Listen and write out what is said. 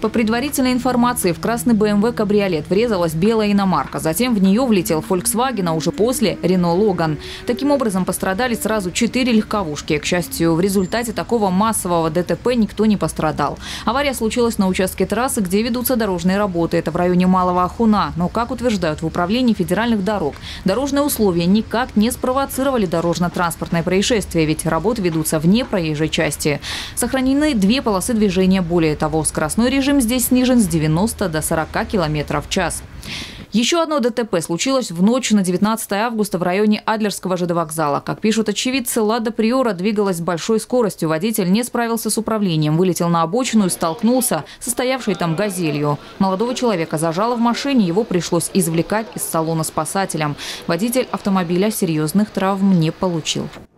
По предварительной информации, в красный BMW кабриолет врезалась белая иномарка. Затем в нее влетел Volkswagen, а уже после Renault Logan. Таким образом, пострадали сразу 4 легковушки. К счастью, в результате такого массового ДТП никто не пострадал. Авария случилась на участке трассы, где ведутся дорожные работы. Это в районе Малого Ахуна. Но, как утверждают в управлении федеральных дорог, дорожные условия никак не спровоцировали дорожно-транспортное происшествие, ведь работы ведутся вне проезжей части. Сохранены 2 полосы движения. Более того, скоростной режим здесь снижен с 90 до 40 км в час. Еще одно ДТП случилось в ночь на 19 августа в районе Адлерского ЖД вокзала. Как пишут очевидцы, «Лада Приора» двигалась с большой скоростью. Водитель не справился с управлением, вылетел на обочину и столкнулся с стоявшей там «Газелью». Молодого человека зажало в машине, его пришлось извлекать из салона спасателям. Водитель автомобиля серьезных травм не получил.